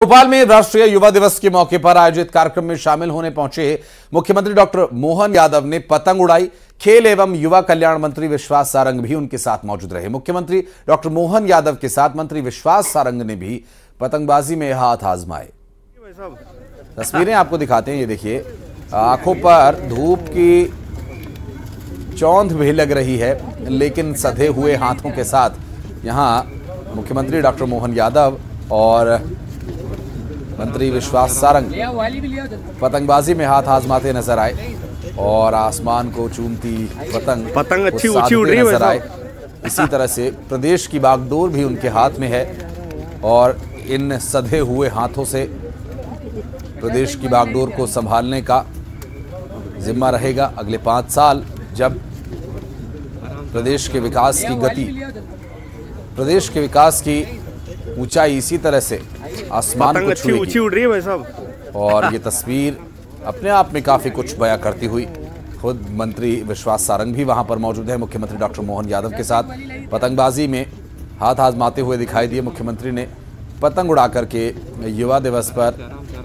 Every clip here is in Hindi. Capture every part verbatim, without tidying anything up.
भोपाल में राष्ट्रीय युवा दिवस के मौके पर आयोजित कार्यक्रम में शामिल होने पहुंचे मुख्यमंत्री डॉक्टर मोहन यादव ने पतंग उड़ाई। खेल एवं युवा कल्याण मंत्री विश्वास सारंग भी उनके साथ मौजूद रहे। मुख्यमंत्री डॉक्टर मोहन यादव के साथ मंत्री विश्वास सारंग ने भी पतंगबाजी में हाथ आजमाए। तस्वीरें आपको दिखाते हैं, ये देखिए, आंखों पर धूप की चौंध भी लग रही है, लेकिन सधे हुए हाथों के साथ यहां मुख्यमंत्री डॉक्टर मोहन यादव और मंत्री विश्वास सारंग पतंगबाजी में हाथ आजमाते नजर आए और आसमान को चूमती पतंग पतंग अच्छी ऊंची उड़ रही है नजर आए। इसी तरह से प्रदेश की बागडोर भी उनके हाथ में है और इन सधे हुए हाथों से प्रदेश की बागडोर को संभालने का जिम्मा रहेगा अगले पांच साल, जब प्रदेश के विकास की गति, प्रदेश के विकास की ऊंचाई इसी तरह से आसमान को अच्छी ऊंची उड़ रही है भाई साहब। और ये तस्वीर अपने आप में काफी कुछ बयां करती हुई। खुद मंत्री विश्वास सारंग भी वहां पर मौजूद है। मुख्यमंत्री डॉक्टर मोहन यादव के साथ पतंगबाजी में हाथ आजमाते हुए दिखाई दिए। मुख्यमंत्री ने पतंग उड़ा करके युवा दिवस पर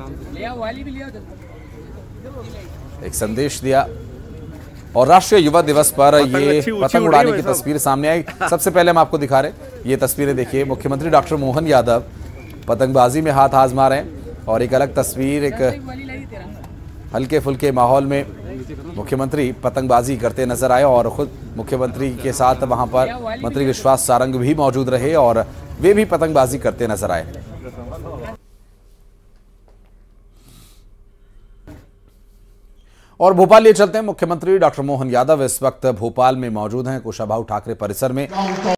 एक संदेश दिया और राष्ट्रीय युवा दिवस पर ये पतंग उड़ाने की तस्वीर सामने आई। सबसे पहले हम आपको दिखा रहे हैं, ये तस्वीरें देखिए, मुख्यमंत्री डॉक्टर मोहन यादव पतंगबाजी में हाथ आजमा रहे हैं और एक अलग तस्वीर, एक हल्के फुल्के माहौल में मुख्यमंत्री पतंगबाजी करते नजर आए और खुद मुख्यमंत्री के साथ वहां पर मंत्री विश्वास सारंग भी मौजूद रहे और वे भी पतंगबाजी करते नजर आए। और भोपाल ले चलते हैं। मुख्यमंत्री डॉक्टर मोहन यादव इस वक्त भोपाल में मौजूद हैं कुशाभाऊ ठाकरे परिसर में।